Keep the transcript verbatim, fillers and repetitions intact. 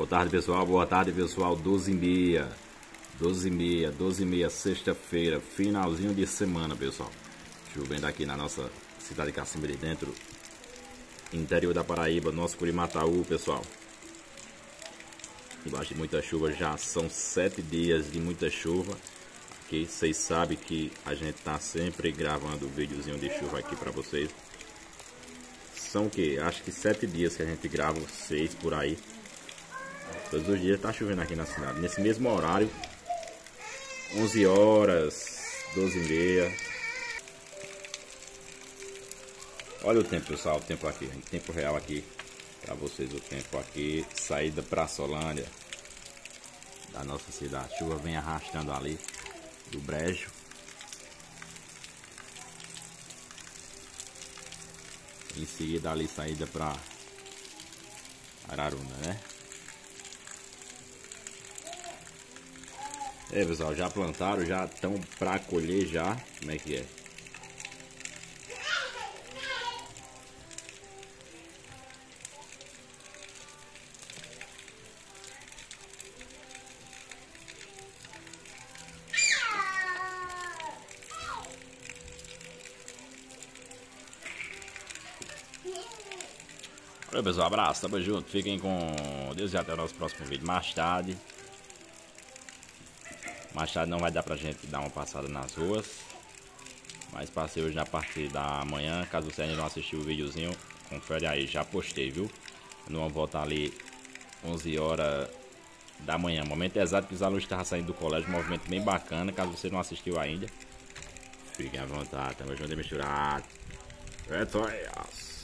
Boa tarde, pessoal. Boa tarde, pessoal. doze e meia. doze e meia, doze e meia, sexta-feira, finalzinho de semana, pessoal. Chovendo aqui na nossa cidade de Cacimba de Dentro, interior da Paraíba, nosso Curimataú, pessoal. Embaixo de muita chuva, já são sete dias de muita chuva. Aqui vocês sabem que a gente tá sempre gravando videozinho de chuva aqui para vocês. São o que? Acho que sete dias que a gente grava, seis por aí. Todos os dias tá chovendo aqui na cidade. Nesse mesmo horário, onze horas, doze e meia. Olha o tempo, pessoal, o tempo aqui, em tempo real aqui para vocês, o tempo aqui, saída para Solândia da nossa cidade. A chuva vem arrastando ali do brejo. Em seguida ali saída para Araruna, né? É, pessoal, já plantaram, já estão para colher já. Como é que é? Olha, pessoal, abraço, tamo junto, fiquem com Deus e até o nosso próximo vídeo. Mais tarde Mais tarde não vai dar pra gente dar uma passada nas ruas, mas passei hoje na parte da manhã. Caso você ainda não assistiu o videozinho, confere aí, já postei, viu? Numa volta ali onze horas da manhã, momento exato que os alunos estavam saindo do colégio, um movimento bem bacana. Caso você não assistiu ainda, fiquem à vontade, tamo junto e misturado. É só isso.